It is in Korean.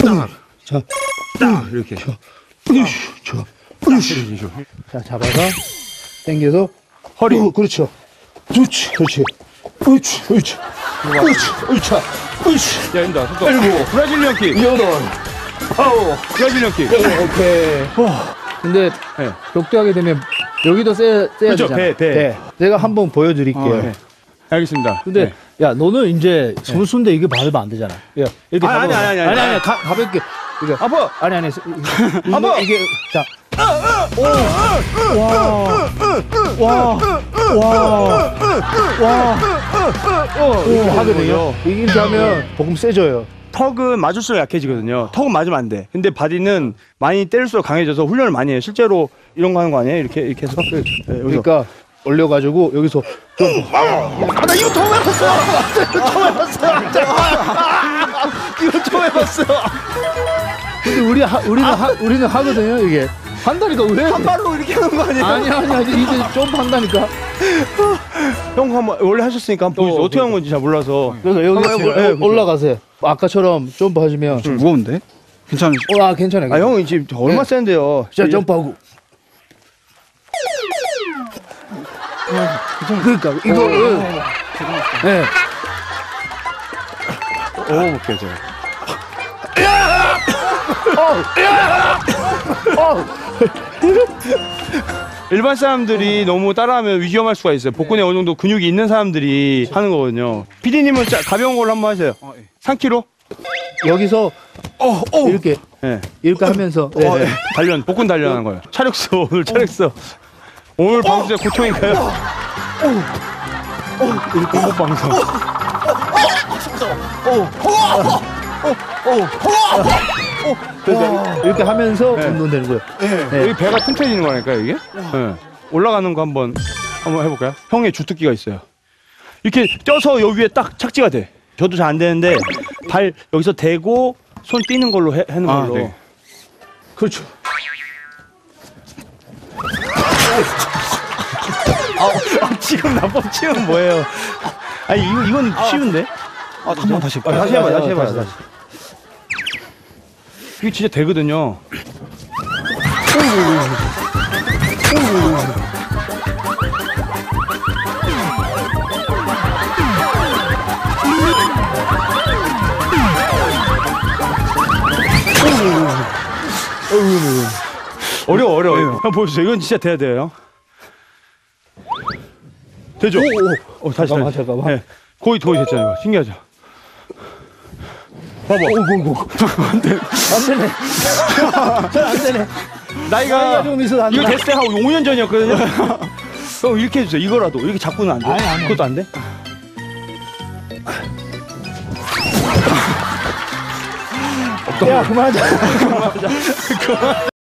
자, 딱 이렇게. 자, 잡아서 당겨서 허리. 그렇죠. 그렇지, 그렇지. 그렇지, 그렇지. 그렇지, 그렇지. 그렇지. 야, 힘다. 속도. 일곱. 브라질리언 킥. 여덟. 아홉. 브라질리언 킥. 오케이. 근데 네. 격투하게 되면 여기도 세야 그렇죠, 되잖아. 배. 제가 한번 보여드릴게요. 네. 알겠습니다. 근데 야, 너는 이제 선수인데 이게 받으면 안 되잖아. 야, 이렇게 아니, 잡아봐. 아니. 아니, 가볍게. 이게 아파. 아니. 아파. 이게 자. 이렇게 하거든요. 이렇게 하면 조금 세져요. 턱은 맞을수록 약해지거든요. 턱은 맞으면 안 돼. 근데 바디는 많이 때릴수록 강해져서 훈련을 많이 해요. 실제로 이런 거 하는 거 아니에요? 이렇게 해서. 네, 여기서. 그러니까 올려가지고 여기서 좀. 나 이거 처음 해봤어. 이거 처음 해봤어. 근데 우리는 하거든요. 이게 한다니까 왜? 한 발로 이렇게 하는 거 아니에요? 아니야. 이제 좀 한다니까. 형 한번 원래 하셨으니까 한번 보여주세요. 어떻게 하는 건지 잘 몰라서. 그래서 여기 올라가세요. 아까처럼 점프 하시면. 무거운데? 괜찮으시? 괜찮아요. 아, 형이 지금 얼마 센데요. 자, 점프하고. 그러니까 이거를. 네. 오케이, 제가. 일반 사람들이 너무 따라하면 위험할 수가 있어요. 복근에 어느 정도 근육이 있는 사람들이 하는 거거든요. PD님은 가벼운 걸로 한번 하세요. 3kg? 여기서 이렇게 네. 이렇게 하면서 네. 단련, 복근 단련하는 거예요. 차력서, 오늘 차력서. 오늘 방송 진짜 고통인가요? 이렇게 공복 방송. 그러니까 이렇게 하면서 운동되는 거예요. 네. 여기 배가 튼튼해지는 거라니까 이게? 네. 올라가는 거 한번 해볼까요? 형의 주특기가 있어요. 이렇게 쪄서 여기 위에 딱 착지가 돼. 저도 잘 안 되는데 발 여기서 대고 손 띄는 걸로 하는 걸로. 네. 그렇죠. 지금 나법 치면 뭐예요? 아니 이건 쉬운데? 한번 다시. 다시 해봐. 이게 진짜 되거든요. 어려워. 한번 보여주세요. 이건 진짜 돼야 돼요. 되죠? 다시. 잠깐만. 네. 거의 됐잖아요. 신기하죠? 봐봐. 안 되네. 안 되네. 나이가 좀 있어도 안 이거 되나? 됐을 때 한 5년 전이었거든요. 형 이렇게 해주세요. 이거라도 이렇게 잡고는 안 돼. 아니. 그것도 안 돼? 야, 그만하자.